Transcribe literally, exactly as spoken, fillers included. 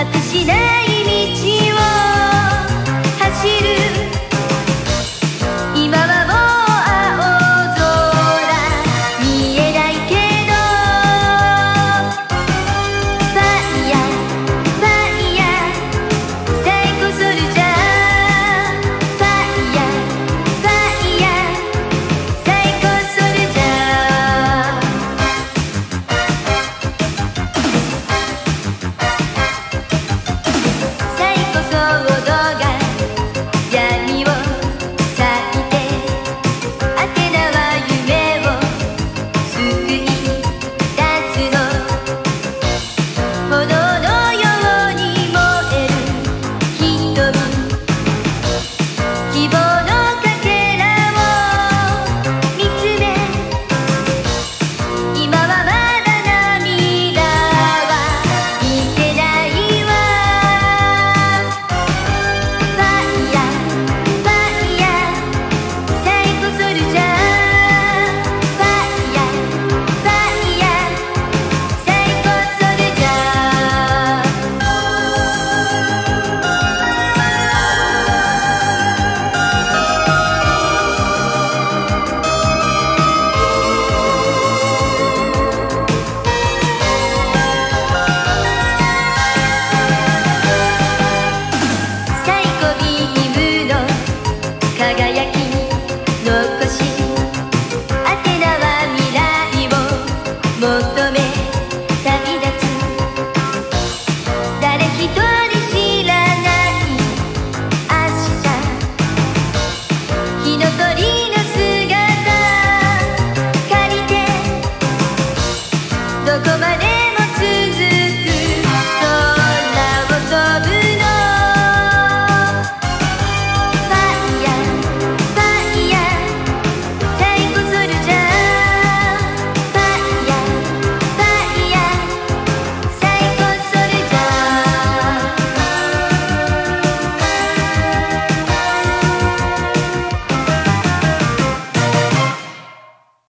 果てしない道を走る。今はもう青空見えないけど、ファイヤーファイヤーサイコソルジャー、ファイヤーファイヤーサイコソルジャー。サイコソードが闇を裂いて、アテナは夢を救い出すの。炎のように燃える瞳、希望のかけらを見つめ、今はまだ涙は見てないわ。ファイヤーファイヤーサイコソルジャー、ファイヤーファイヤーサイコソルジャー。サイコビームの輝き残し、アテナは未来を求め旅立つ。誰一人知らない明日、火の鳥の姿借りて、どこまで